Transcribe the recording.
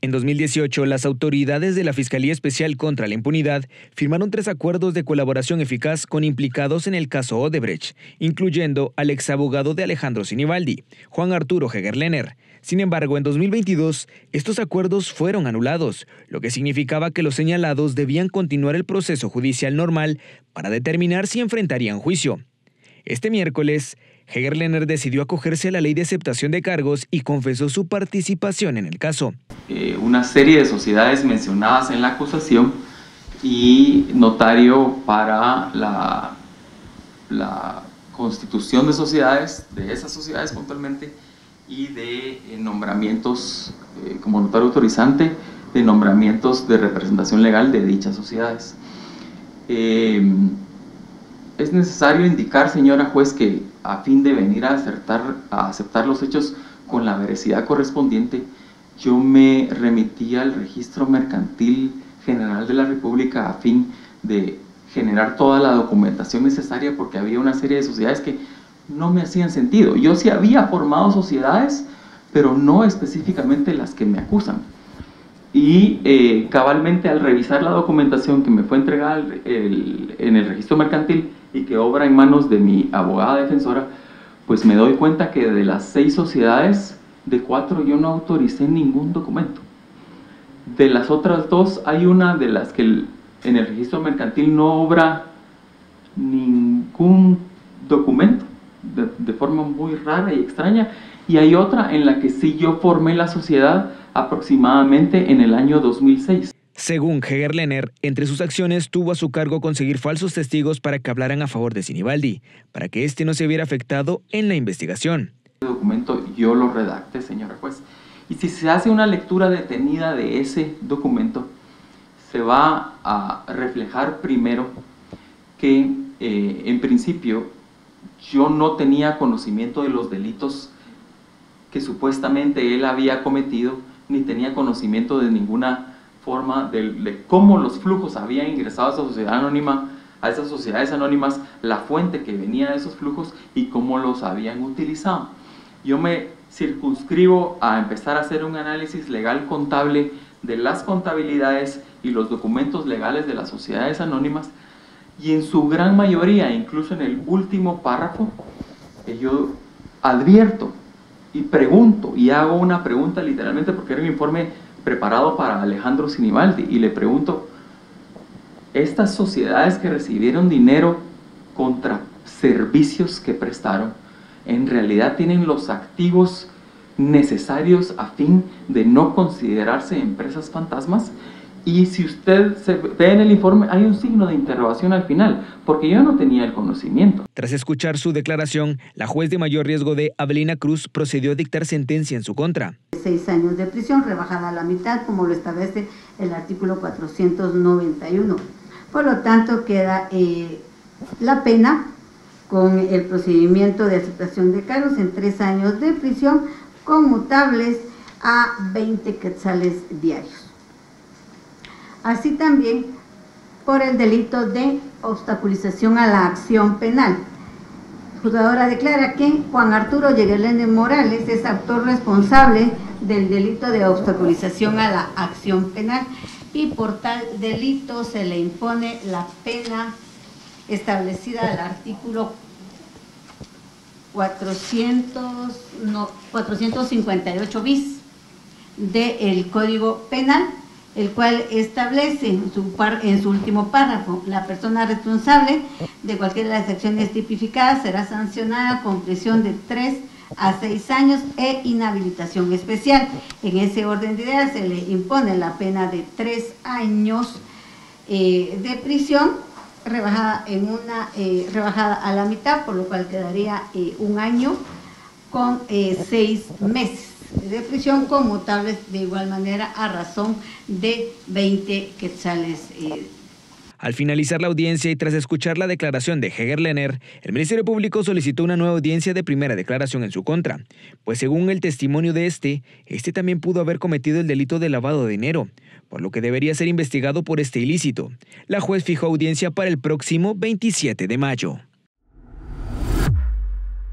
En 2018, las autoridades de la Fiscalía Especial contra la Impunidad firmaron 3 acuerdos de colaboración eficaz con implicados en el caso Odebrecht, incluyendo al exabogado de Alejandro Sinibaldi, Juan Arturo Hegerlener. Sin embargo, en 2022, estos acuerdos fueron anulados, lo que significaba que los señalados debían continuar el proceso judicial normal para determinar si enfrentarían juicio. Este miércoles, Hegerlener decidió acogerse a la ley de aceptación de cargos y confesó su participación en el caso. Una serie de sociedades mencionadas en la acusación y notario para la constitución de sociedades, de esas sociedades puntualmente, y de nombramientos como notario autorizante de nombramientos de representación legal de dichas sociedades. Es necesario indicar, señora juez, que a fin de venir a aceptar los hechos con la veracidad correspondiente, yo me remití al Registro Mercantil General de la República a fin de generar toda la documentación necesaria, porque había una serie de sociedades que no me hacían sentido. Yo sí había formado sociedades, pero no específicamente las que me acusan. Y cabalmente al revisar la documentación que me fue entregada en el registro mercantil y que obra en manos de mi abogada defensora, pues me doy cuenta que de las 6 sociedades, de 4 yo no autoricé ningún documento. De las otras 2 hay una de las que en el registro mercantil no obra ningún documento, de forma muy rara y extraña, y hay otra en la que sí yo formé la sociedad aproximadamente en el año 2006. Según Hegerlener, entre sus acciones tuvo a su cargo conseguir falsos testigos para que hablaran a favor de Sinibaldi, para que éste no se viera afectado en la investigación. El documento yo lo redacté, señora juez, y si se hace una lectura detenida de ese documento, se va a reflejar primero que en principio yo no tenía conocimiento de los delitos que supuestamente él había cometido, ni tenía conocimiento de ninguna forma de cómo los flujos habían ingresado a esa sociedad anónima, a esas sociedades anónimas, la fuente que venía de esos flujos y cómo los habían utilizado. Yo me circunscribo a empezar a hacer un análisis legal contable de las contabilidades y los documentos legales de las sociedades anónimas, y en su gran mayoría, incluso en el último párrafo, yo advierto y pregunto, y hago una pregunta literalmente porque era un informe preparado para Alejandro Sinibaldi, y le pregunto: estas sociedades que recibieron dinero contra servicios que prestaron, ¿en realidad tienen los activos necesarios a fin de no considerarse empresas fantasmas? Y si usted se ve en el informe, hay un signo de interrogación al final, porque yo no tenía el conocimiento. Tras escuchar su declaración, la juez de mayor riesgo de Abelina Cruz procedió a dictar sentencia en su contra. 6 años de prisión, rebajada a la mitad, como lo establece el artículo 491. Por lo tanto, queda la pena con el procedimiento de aceptación de cargos en 3 años de prisión, conmutables a 20 quetzales diarios. Así también por el delito de obstaculización a la acción penal. La juzgadora declara que Juan Arturo Hegerlener Morales es autor responsable del delito de obstaculización a la acción penal, y por tal delito se le impone la pena establecida al artículo 458 bis del Código Penal, el cual establece en su último párrafo: la persona responsable de cualquiera de las acciones tipificadas será sancionada con prisión de 3 a 6 años e inhabilitación especial. En ese orden de ideas se le impone la pena de 3 años de prisión, rebajada a la mitad, por lo cual quedaría 1 año con 6 meses de prisión, conmutables de igual manera a razón de 20 quetzales. Al finalizar la audiencia y tras escuchar la declaración de Hegerlener, el Ministerio Público solicitó una nueva audiencia de primera declaración en su contra, pues según el testimonio de este también pudo haber cometido el delito de lavado de dinero, por lo que debería ser investigado por este ilícito. La juez fijó audiencia para el próximo 27 de mayo.